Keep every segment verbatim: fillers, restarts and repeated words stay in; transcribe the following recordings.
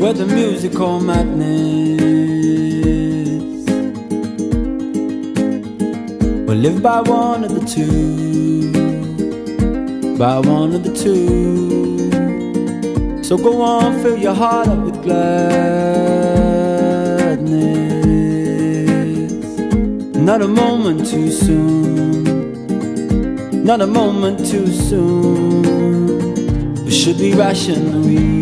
whether music or madness. We'll live by one of the two, by one of the two. So go on, fill your heart up with gladness. Not a moment too soon, not a moment too soon. There should be rational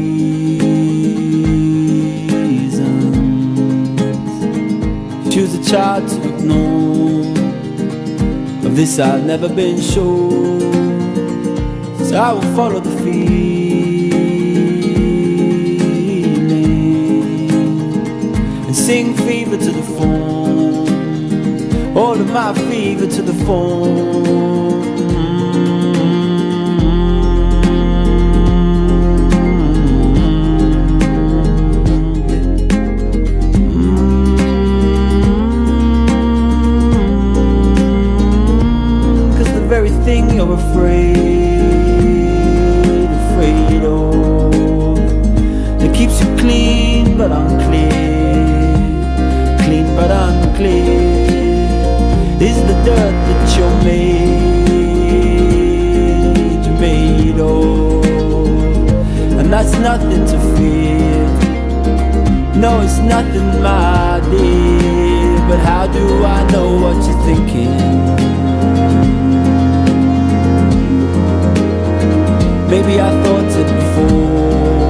reasons. Choose a child to ignore. Of this I've never been sure, so I will follow the feeling and sing fever to the phone, all of my fever to the phone. Thing you're afraid, afraid of, that keeps you clean but unclear, clean but unclear, is the dirt that you're made, you're made of, and that's nothing to fear. No, it's nothing, my dear, but how do I know what you're thinking? Maybe I thought it before.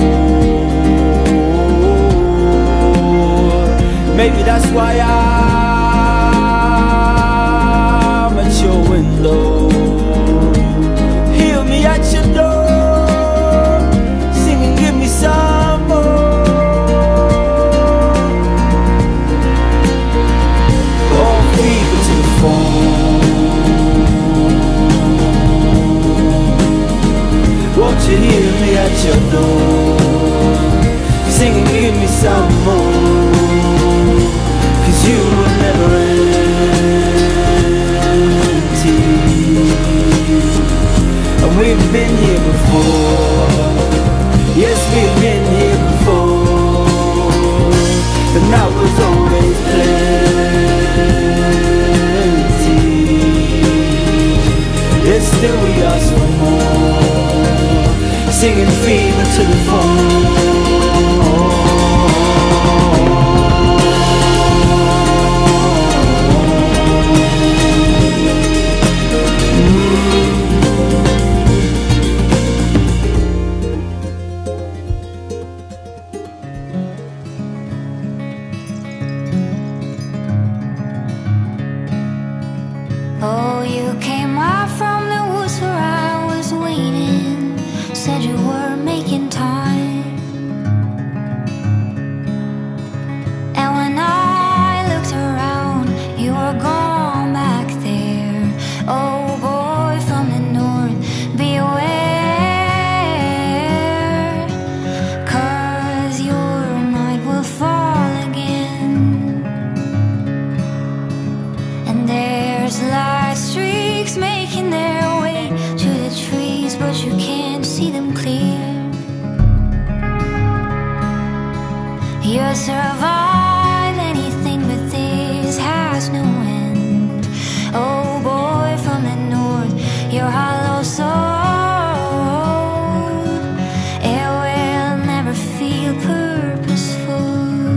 Maybe that's why I'm at your window. Heal me at your door, sing and give me some more. Oh, fever to the phone. Won't you hear me at your door, sing and give me some more, 'cause you were never empty. And we've been here before, yes, we've been here before, and that was always plenty. Yes, still we ask for more, singing fever to the phone. Oh, you came out from the woods where I was waiting. Said you were making time, and when I looked around, you were gone back there. Oh boy from the north, beware, 'cause your night will fall again. And there's light streaks making their way to the trees, but you can't see them clear. You'll survive anything, but this has no end. Oh boy from the north, your hollow soul, it will never feel purposeful.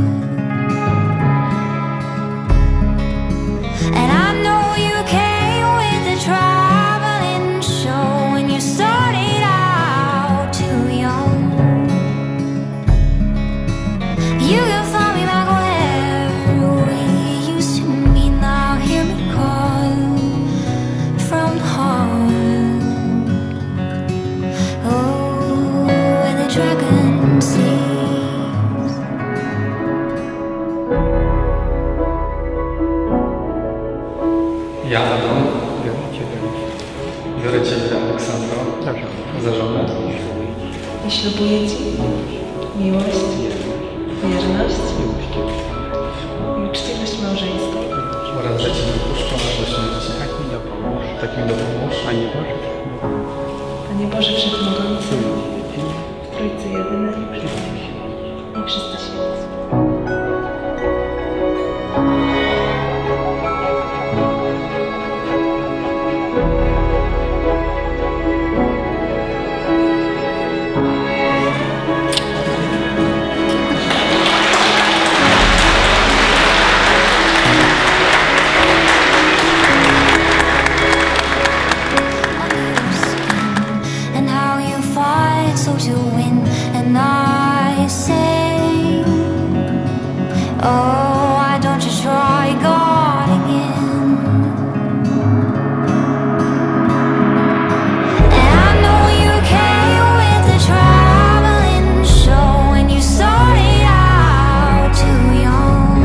And I know you came with the traveling show when you started out too young. You can find me back where we used to meet. Now hear me call from the heart. Oh, where the dragon sings. Ja, Adam, biorę Ciebie, Aleksandro, za żonę I ślubuję Ci miłość, wierność i uczciwość małżeńską oraz że Cię dopuszczą aż do śmierci. Tak mi dopomóż. Tak mi dopomóż, Panie Boże. Panie Boże Wszechmogący, Trójcy Jedyny, Wszyscy świecą. And how you fight so to win. And I say, oh, why don't you try God again? And I know you came with the traveling show, and you started out too young.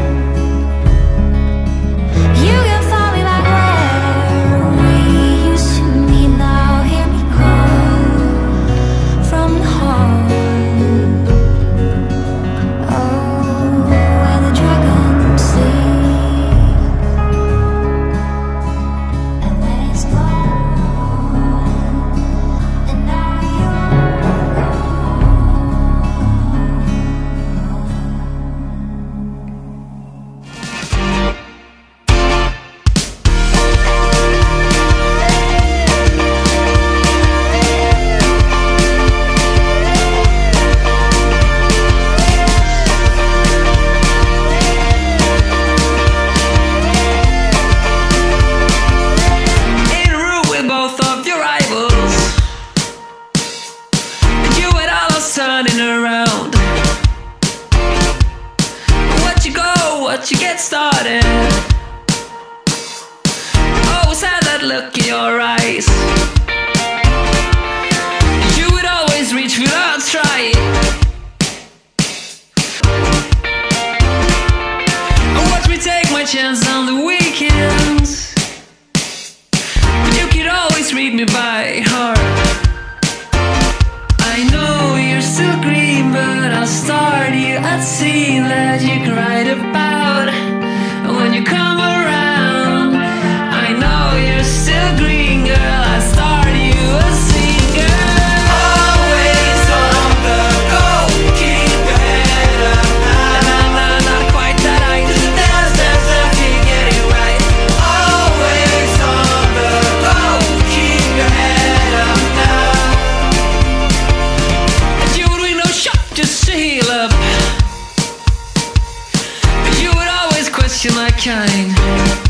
You can find me back where we used to meet. Now hear me call from the heart. Oh, where the dragon sleep. And when it's gone, and now you're gone. In a room with both of your rivals, and you and all us turning around. What you go, what you get started. Always had that look in your eyes. You would always reach without trying. Watch me take my chance on the weekends. But you could always read me by heart. I know you're still green, but I'll start you at sea that you can write about. And when you come around, I know you're still green, girl. I start you a singer. Always on the go, keep your head up high. Nah, nah, not quite that high. There's, there's a thing getting right. Always on the go, keep your head up now. And you would win no shot just to heal up. But you would always question my kind.